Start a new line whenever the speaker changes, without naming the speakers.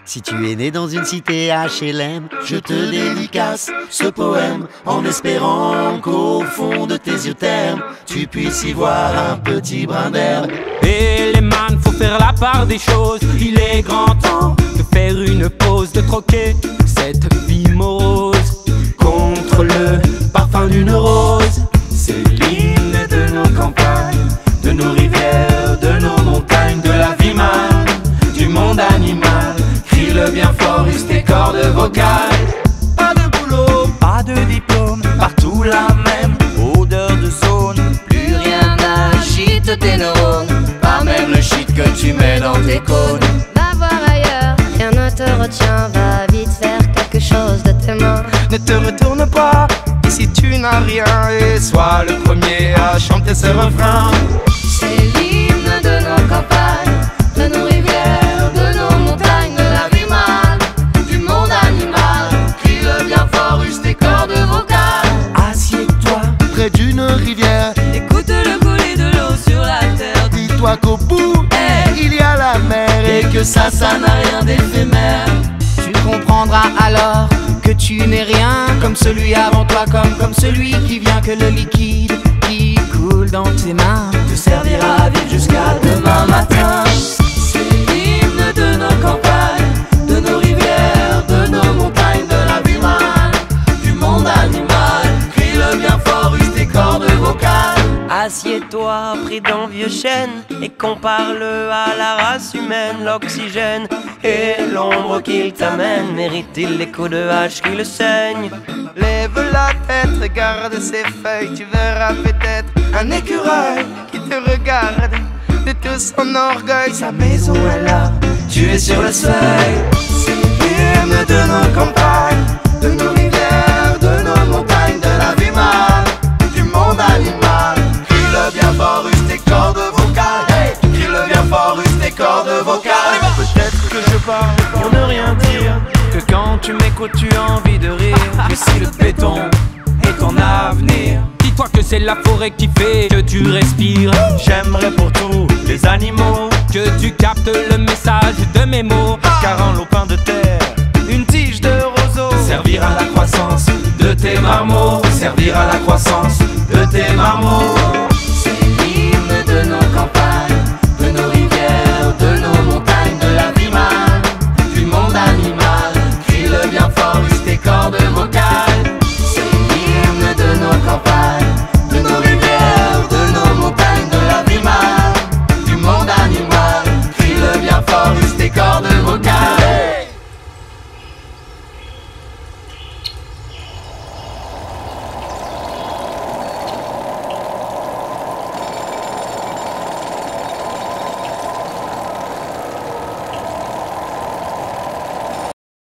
Si tu es né dans une cité HLM, je te dédicace ce poème en espérant qu'au fond de tes yeux termes, tu puisses y voir un petit brin d'herbe.
Et les man, faut faire la part des choses. Il est grand temps de faire une pause, de troquer cette vie morose contre le parfum d'une rose. C'est l'hymne de nos campagnes, de nos rivières, de nos montagnes, de la vie man, du monde animal. Crie-le bien fort, use tes cordes vocales. Pas de boulot, pas de diplôme, partout la même odeur de zone.
Plus rien n'agite tes neurones,
Pas même le shit que tu mets dans tes cônes.
va voir ailleurs, rien ne te retient, va vite faire quelque chose de tes mains.
Ne te retourne pas, ici tu n'as rien, et sois le premier à chanter ce refrain.
C'est l'hymne de nos campagnes, de nos rivières, de nos montagnes, de la vie man, du monde animal. Crie-le bien fort, use tes cordes vocales.
Assieds-toi près d'une rivière,
Écoute le couler de l'eau sur la terre.
dis-toi qu'au bout, il y a la mer
Et que ça n'a rien d'éphémère.
Tu comprendras alors que tu n'es rien comme celui avant toi, comme celui qui vient, que le liquide qui coule dans tes mains
Te servira à vivre jusqu'à demain matin.
C'est l'hymne de nos campagnes,
De nos rivières, de nos montagnes, de la vie man, du monde animal. Crie-le bien fort, use tes cordes vocales.
Assieds-toi près d'un vieux chêne et compare-le à la race humaine. L'oxygène et l'ombre qu'il t'amène, mérite-t-il les coups de hache qui le saignent?
Lève la tête, regarde ses feuilles, tu verras peut-être un écureuil qui te regarde de tout son orgueil. Sa maison est là, tu es sur le seuil. C'est l'hymne de nos campagnes, de nos rivières, de nos montagnes, de la vie man, du monde animal. Crie-le bien fort, use tes cordes vocales. Hey, crie-le bien fort, use tes cordes vocales.
Peut-être que je parle pour ne rien dire, que quand tu m'écoutes tu as envie de rire.
Mais si le béton est ton avenir,
Dis-toi que c'est la forêt qui fait que tu respires. J'aimerais pour tous les animaux
que tu captes le message de mes mots.
car un lopin de terre, une tige de roseau
Servir à la croissance de tes marmots, servir à la croissance de tes marmots.